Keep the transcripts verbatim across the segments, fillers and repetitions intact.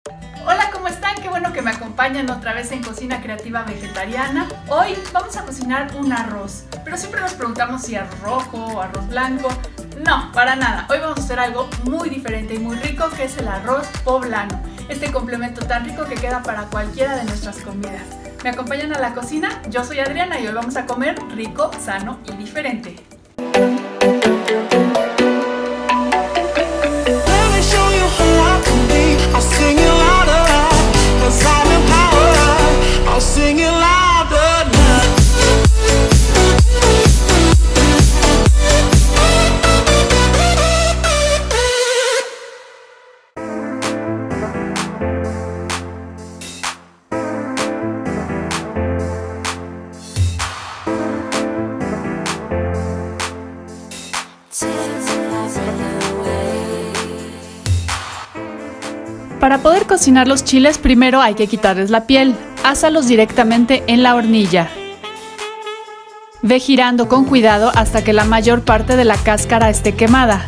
Hola, ¿cómo están? Qué bueno que me acompañan otra vez en Cocina Creativa Vegetariana. Hoy vamos a cocinar un arroz, pero siempre nos preguntamos si arroz rojo o arroz blanco. No, para nada. Hoy vamos a hacer algo muy diferente y muy rico, que es el arroz poblano. Este complemento tan rico que queda para cualquiera de nuestras comidas. ¿Me acompañan a la cocina? Yo soy Adriana y hoy vamos a comer rico, sano y diferente. Para poder cocinar los chiles, primero hay que quitarles la piel. Ásalos directamente en la hornilla. Ve girando con cuidado hasta que la mayor parte de la cáscara esté quemada.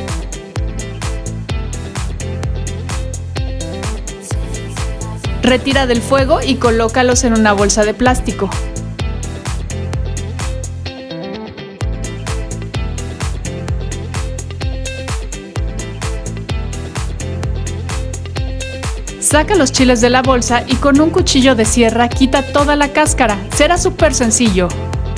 Retira del fuego y colócalos en una bolsa de plástico. Saca los chiles de la bolsa y con un cuchillo de sierra quita toda la cáscara. Será súper sencillo.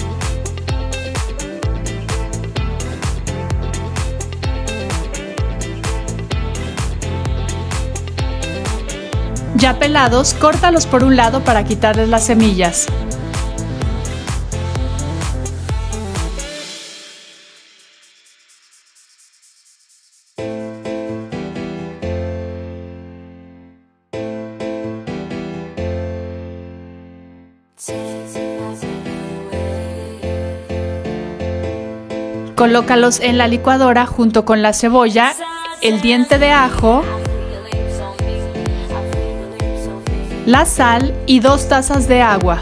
Ya pelados, córtalos por un lado para quitarles las semillas. Colócalos en la licuadora junto con la cebolla, el diente de ajo, la sal y dos tazas de agua.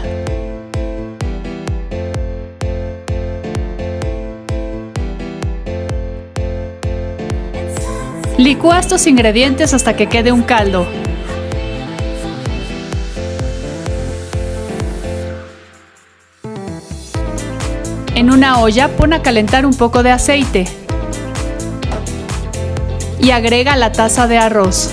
Licúa estos ingredientes hasta que quede un caldo. En una olla pon a calentar un poco de aceite y agrega la taza de arroz.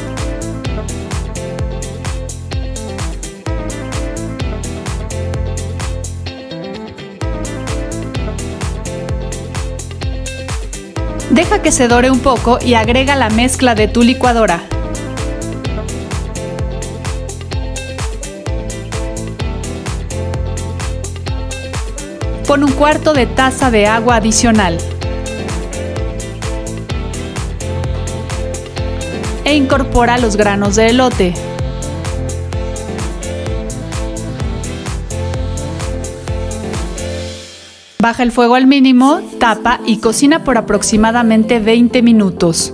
Deja que se dore un poco y agrega la mezcla de tu licuadora. Pon un cuarto de taza de agua adicional. E incorpora los granos de elote. Baja el fuego al mínimo, tapa y cocina por aproximadamente veinte minutos.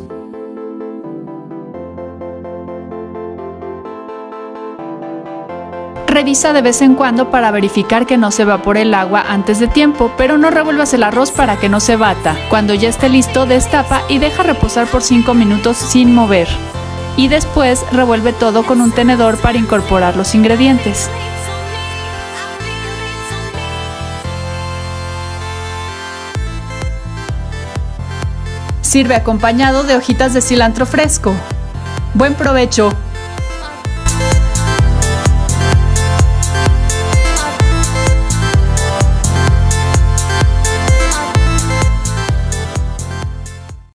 Revisa de vez en cuando para verificar que no se evapore el agua antes de tiempo, pero no revuelvas el arroz para que no se bata. Cuando ya esté listo, destapa y deja reposar por cinco minutos sin mover. Y después revuelve todo con un tenedor para incorporar los ingredientes. Sirve acompañado de hojitas de cilantro fresco. ¡Buen provecho!